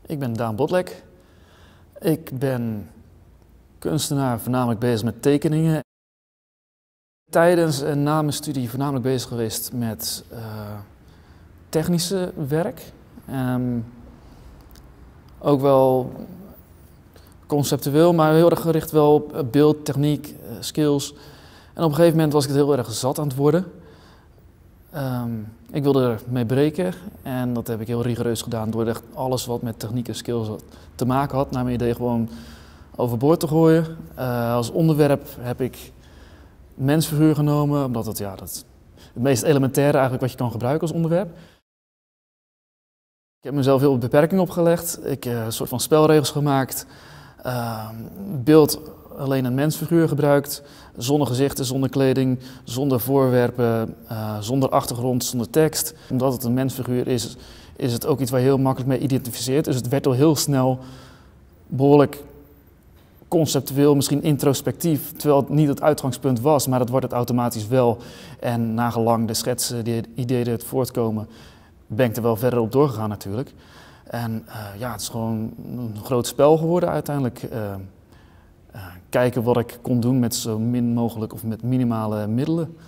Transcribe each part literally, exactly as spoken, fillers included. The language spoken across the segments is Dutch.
Ik ben Daan Botlek. Ik ben kunstenaar, voornamelijk bezig met tekeningen. Tijdens en na mijn studie voornamelijk bezig geweest met uh, technische werk. Um, ook wel conceptueel, maar heel erg gericht wel op beeld, techniek, uh, skills. En op een gegeven moment was ik het heel erg zat aan het worden. Um, ik wilde ermee breken en dat heb ik heel rigoureus gedaan door echt alles wat met techniek en skills te maken had, naar mijn idee gewoon overboord te gooien. Uh, als onderwerp heb ik mensfiguur genomen, omdat het, ja, dat is het meest elementaire eigenlijk wat je kan gebruiken als onderwerp. Ik heb mezelf heel veel beperkingen opgelegd, ik heb uh, een soort van spelregels gemaakt, uh, beeld alleen een mensfiguur gebruikt, zonder gezichten, zonder kleding, zonder voorwerpen, uh, zonder achtergrond, zonder tekst. Omdat het een mensfiguur is, is het ook iets waar je heel makkelijk mee identificeert. Dus het werd al heel snel behoorlijk conceptueel, misschien introspectief, terwijl het niet het uitgangspunt was, maar dat wordt het automatisch wel. En nagelang de schetsen, die ideeën het voortkomen, ben ik er wel verder op doorgegaan natuurlijk. En uh, ja, het is gewoon een groot spel geworden uiteindelijk. Uh, Uh, kijken wat ik kon doen met zo min mogelijk of met minimale middelen.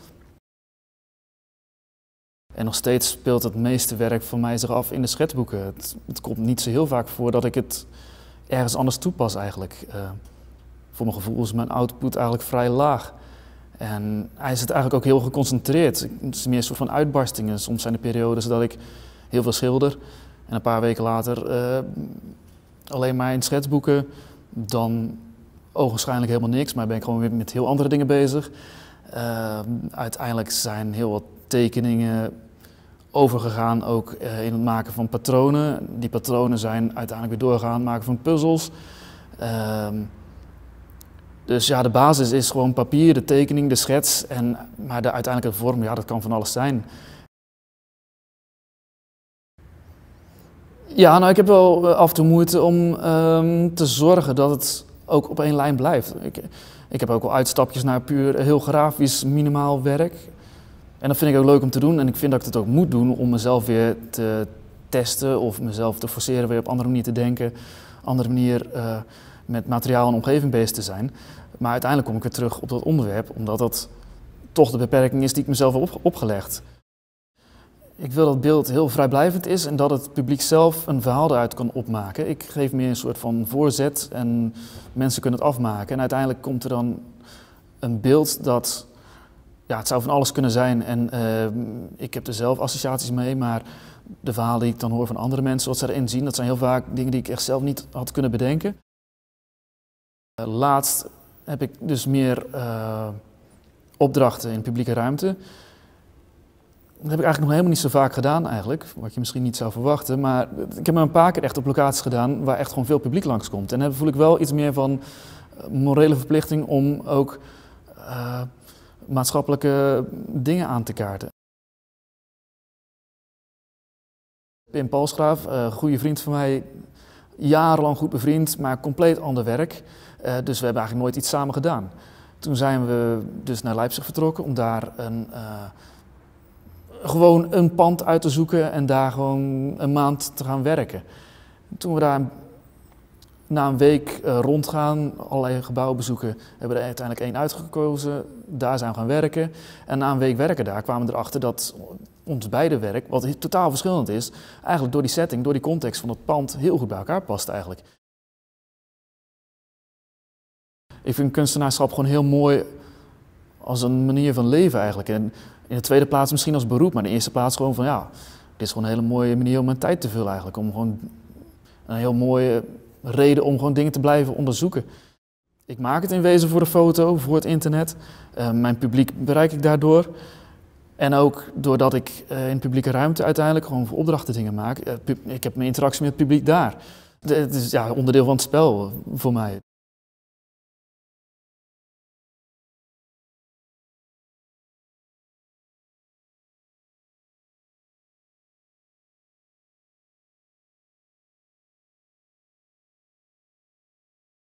En nog steeds speelt het meeste werk van mij zich af in de schetsboeken. Het, het komt niet zo heel vaak voor dat ik het ergens anders toepas eigenlijk. Uh, voor mijn gevoel is mijn output eigenlijk vrij laag. En hij zit eigenlijk ook heel geconcentreerd. Het is meer een soort van uitbarstingen. Soms zijn er periodes dat ik heel veel schilder en een paar weken later uh, alleen maar in schetsboeken. Dan ogenschijnlijk helemaal niks, maar ben ik gewoon weer met heel andere dingen bezig. Uh, uiteindelijk zijn heel wat tekeningen overgegaan ook uh, in het maken van patronen. Die patronen zijn uiteindelijk weer doorgegaan in het maken van puzzels. Uh, dus ja, de basis is gewoon papier, de tekening, de schets, en, maar de uiteindelijke vorm, ja, dat kan van alles zijn. Ja, nou, ik heb wel af en toe moeite om um, te zorgen dat het ook op één lijn blijft. Ik, ik heb ook wel uitstapjes naar puur heel grafisch, minimaal werk. En dat vind ik ook leuk om te doen en ik vind dat ik het ook moet doen om mezelf weer te testen of mezelf te forceren weer op andere manier te denken, andere manier uh, met materiaal en omgeving bezig te zijn. Maar uiteindelijk kom ik weer terug op dat onderwerp, omdat dat toch de beperking is die ik mezelf heb op, opgelegd. Ik wil dat het beeld heel vrijblijvend is en dat het publiek zelf een verhaal eruit kan opmaken. Ik geef meer een soort van voorzet en mensen kunnen het afmaken. En uiteindelijk komt er dan een beeld dat, ja, het zou van alles kunnen zijn. En uh, ik heb er zelf associaties mee, maar de verhalen die ik dan hoor van andere mensen, wat ze erin zien, dat zijn heel vaak dingen die ik echt zelf niet had kunnen bedenken. Uh, laatst heb ik dus meer uh, opdrachten in publieke ruimte. Dat heb ik eigenlijk nog helemaal niet zo vaak gedaan eigenlijk, wat je misschien niet zou verwachten. Maar ik heb me een paar keer echt op locaties gedaan waar echt gewoon veel publiek langskomt. En dan voel ik wel iets meer van morele verplichting om ook uh, maatschappelijke dingen aan te kaarten. Pim Palsgraaf, een uh, goede vriend van mij, jarenlang goed bevriend, maar compleet ander werk. Uh, dus we hebben eigenlijk nooit iets samen gedaan. Toen zijn we dus naar Leipzig vertrokken om daar een... Uh, gewoon een pand uit te zoeken en daar gewoon een maand te gaan werken. Toen we daar na een week uh, rondgaan, allerlei gebouwen bezoeken, hebben we er uiteindelijk één uitgekozen. Daar zijn we gaan werken. En na een week werken daar kwamen we erachter dat ons beide werk, wat totaal verschillend is, eigenlijk door die setting, door die context van het pand heel goed bij elkaar past eigenlijk. Ik vind kunstenaarschap gewoon heel mooi als een manier van leven eigenlijk. En in de tweede plaats misschien als beroep, maar in de eerste plaats gewoon van ja, dit is gewoon een hele mooie manier om mijn tijd te vullen eigenlijk. Om gewoon een heel mooie reden om gewoon dingen te blijven onderzoeken. Ik maak het in wezen voor de foto, voor het internet. Uh, mijn publiek bereik ik daardoor. En ook doordat ik uh, in publieke ruimte uiteindelijk gewoon voor opdrachten dingen maak. Uh, ik heb mijn interactie met het publiek daar. Het is ja, onderdeel van het spel voor mij.